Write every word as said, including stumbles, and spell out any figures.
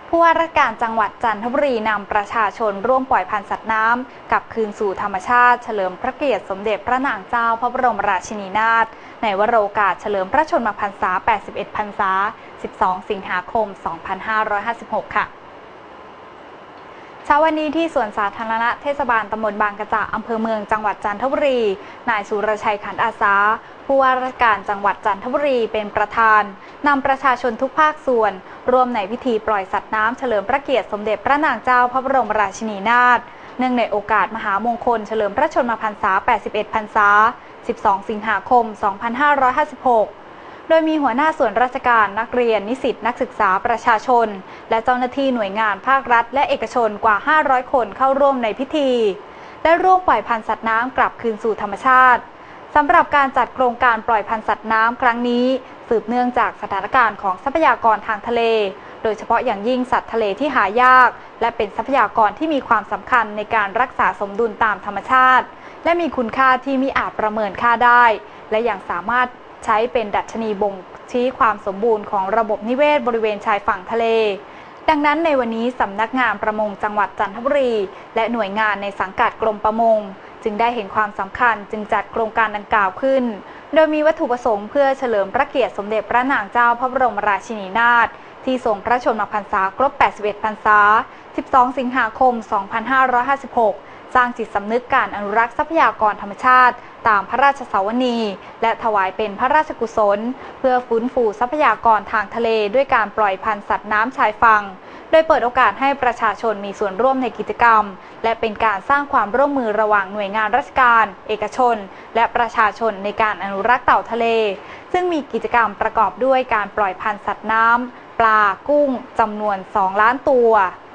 ผู้ว่าราชการจังหวัดจันทบุรีนำประชาชนร่วมปล่อยพันธุ์สัตว์น้ำกลับคืนสู่ธรรมชาติเฉลิมพระเกียรติสมเด็จพระนางเจ้าพระบรมราชินีนาถในวโรกาสเฉลิมพระชนมพรรษา แปดสิบเอ็ด พรรษา สิบสอง สิงหาคม สองพันห้าร้อยห้าสิบหก ค่ะเช้าวันนี้ที่สวนสาธารณะเทศบาลตำบลบางกระจะอำเภอเมืองจังหวัดจันทบุรีนายสุรชัยขันอาสาผู้ว่าราชการจังหวัดจันทบุรีเป็นประธานนำประชาชนทุกภาคส่วนร่วมในพิธีปล่อยสัตว์น้ำเฉลิมพระเกียรติสมเด็จพระนางเจ้าพระบรมราชินีนาถเนื่องในโอกาสมหามงคลเฉลิมพระชนมพรรษา แปดสิบเอ็ด พรรษา สิบสอง สิงหาคม สองพันห้าร้อยห้าสิบหกโดยมีหัวหน้าส่วนราชการนักเรียนนิสิตนักศึกษาประชาชนและเจ้าหน้าที่หน่วยงานภาครัฐและเอกชนกว่าห้าร้อยคนเข้าร่วมในพิธีและร่วมปล่อยพันธุ์สัตว์น้ำกลับคืนสู่ธรรมชาติสำหรับการจัดโครงการปล่อยพันธุ์สัตว์น้ำครั้งนี้สืบเนื่องจากสถานการณ์ของทรัพยากรทางทะเลโดยเฉพาะอย่างยิ่งสัตว์ทะเลที่หายากและเป็นทรัพยากรที่มีความสำคัญในการรักษาสมดุลตามธรรมชาติและมีคุณค่าที่มิอาจประเมินค่าได้และยังสามารถใช้เป็นดัชนีบ่งชี้ความสมบูรณ์ของระบบนิเวศบริเวณชายฝั่งทะเลดังนั้นในวันนี้สำนักงานประมงจังหวัดจันทบุรีและหน่วยงานในสังกัดกรมประมงจึงได้เห็นความสำคัญจึงจัดโครงการดังกล่าวขึ้นโดยมีวัตถุประสงค์เพื่อเฉลิมพระเกียรติสมเด็จพระนางเจ้าพระบรมราชินีนาถที่ทรงพระชนมพรรษาครบ แปดสิบเอ็ด พรรษา สิบสอง สิงหาคม สองพันห้าร้อยห้าสิบหกสร้างจิตสำนึกการอนุรักษ์ทรัพยากรธรรมชาติตามพระราชสาวนีและถวายเป็นพระราชกุศลเพื่อฟื้นฟูทรัพยากรทางทะเลด้วยการปล่อยพันธุ์สัตว์น้ำชายฝั่งโดยเปิดโอกาสให้ประชาชนมีส่วนร่วมในกิจกรรมและเป็นการสร้างความร่วมมือระหว่างหน่วยงานราชการเอกชนและประชาชนในการอนุรักษ์เต่าทะเลซึ่งมีกิจกรรมประกอบด้วยการปล่อยพันธุ์สัตว์น้ำปลากุ้งจำนวนสองล้านตัว